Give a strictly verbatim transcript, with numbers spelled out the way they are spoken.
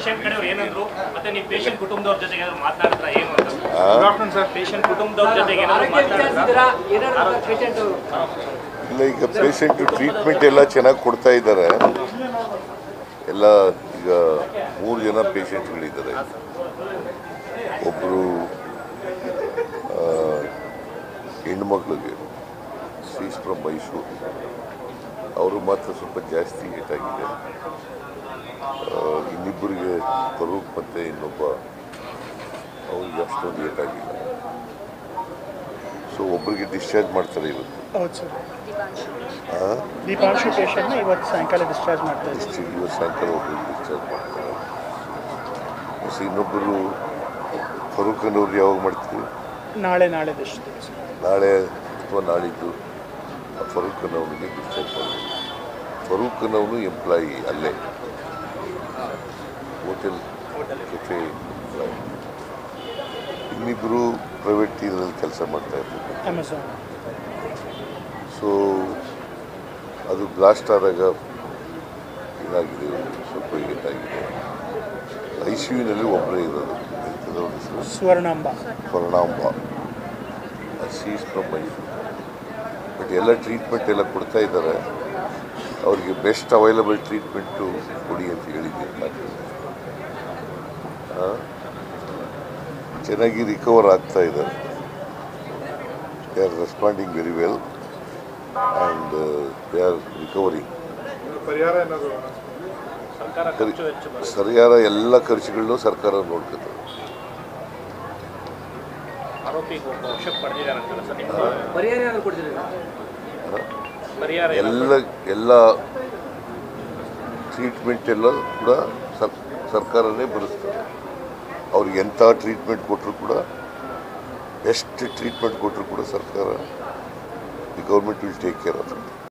patient ಕಡೆ ಏನಂದ್ರು ಮತ್ತೆ ನೀವು ಪೇಷಂಟ್ ಕುಟುಂಬದವರ ಜೊತೆಗೆ ಮಾತಾಡಿದ್ರ ಏನು ಅಂತ ಡಾಕ್ಟರ್ ಸರ್ ಪೇಷಂಟ್ ಕುಟುಂಬದವರ ಜೊತೆಗೆ ಏನಾದರೂ ಮಾತಾಡಿದ್ರಾ ಏನಾದರೂ ಪೇಷಂಟ್ ಇಲ್ಲ ಈಗ ಪೇಷಂಟ್ ಟ್ರೀಟ್ಮೆಂಟ್ ಎಲ್ಲ ಚೆನ್ನಾಗಿ ಕೊಡ್ತಾ ಇದ್ದಾರೆ ಎಲ್ಲ ಈಗ ಮೂರು ಜನ ಪೇಷಂಟ್ಗಳಿದ್ದಾರೆ ಒಬ್ಬರು ಹೆಣ್ಮಕ್ಳಿಗೆ ಶೀಸ್ ಫ್ರಮ್ ಮೈಸೂರು ಅವರು ಮಾತ್ರ ಸ್ವಲ್ಪ ಜಾಸ್ತಿ ಏಟಾಗಿದೆ ಇನ್ನಿಬ್ಬರಿಗೆ ಫರೂಕ್ ಮತ್ತು ಇನ್ನೊಬ್ಬ ಅವ್ರಿಗೆ ಅಷ್ಟೊಂದು ಏಟಾಗಿಲ್ಲ ಸೊ ಒಬ್ಬರಿಗೆ ಡಿಸ್ಚಾರ್ಜ್ ಮಾಡ್ತಾರೆ ಇವತ್ತು ಹೌದು ಸರ್ ದೀಪಾಂಶು ಪೇಷಂಟ್ನ ಇವತ್ತು ಸಾಯಂಕಾಲ ಡಿಸ್ಚಾರ್ಜ್ ಮಾಡ್ತಾರೆ ಇವತ್ತು ಸಾಯಂಕಾಲ ಒಬ್ಬರಿಗೆ ಡಿಸ್ಚಾರ್ಜ್ ಮಾಡ್ತಾರೆ ಸೊ ಇನ್ನೊಬ್ಬರು ಫರೂಕನವ್ರು ಯಾವಾಗ ಮಾಡ್ತೀವಿ ನಾಳೆ ನಾಳೆ ಡಿಸ್ಚಾರ್ಜ್ ನಾಳೆ ಅಥವಾ ನಾಳಿದ್ದು ಫರೂಕನವನಿಗೆ ಡಿಸ್ಚಾರ್ಜ್ ಮಾಡ್ತೀವಿ ಫರೂಕನವನು ಎಂಪ್ಲಾಯಿ ಅಲ್ಲೇ ಹೋಟೆಲ್ ಕೆಫೆ ಎಂಪ್ಲಾಯಿ ಇನ್ನಿಬ್ಬರು ಪ್ರೈವೇಟ್ ಇದರಲ್ಲಿ ಕೆಲಸ ಮಾಡ್ತಾ ಇರ್ತಾರೆ ಅಮೆಝಾನ್ ಸೊ ಅದು ಬ್ಲಾಸ್ಟ್ ಆದಾಗ ಇದಾಗಿದೆ ಸ್ವಲ್ಪ ಏಟಾಗಿದೆ ಐ ಸಿ ಯುನಲ್ಲಿ ಒಬ್ಬರೇ ಇರೋದು Swarnamba Swarnamba she's from Mysuru but ಎಲ್ಲ ಟ್ರೀಟ್ಮೆಂಟ್ ಎಲ್ಲ ಕೊಡ್ತಾ ಇದ್ದಾರೆ ಅವರಿಗೆ ಬೆಸ್ಟ್ ಅವೈಲಬಲ್ ಟ್ರೀಟ್ಮೆಂಟು ಕೊಡಿ ಅಂತ ಹೇಳಿದ್ದೀನಿ ಡಾಕ್ಟರ್ ಚೆನ್ನಾಗಿ ರಿಕವರ್ ಆಗ್ತಾ ಇದ್ದಾರೆ they are responding very well and they are recovering ಸರಿಯಾದ ಎಲ್ಲ ಖರ್ಚುಗಳನ್ನು ಸರ್ಕಾರ ನೋಡ್ಕೊತಾರೆ ಎಲ್ಲ ಎಲ್ಲ ಟ್ರೀಟ್ಮೆಂಟ್ ಎಲ್ಲ ಕೂಡ ಸರ್ಕಾರನೇ ಭರಿಸ್ತದೆ ಅವ್ರಿಗೆ ಎಂಥ ಟ್ರೀಟ್ಮೆಂಟ್ ಕೊಟ್ಟರು ಕೂಡ ಬೆಸ್ಟ್ ಟ್ರೀಟ್ಮೆಂಟ್ ಕೊಟ್ಟರು ಕೂಡ ಸರ್ಕಾರ the government will take care of it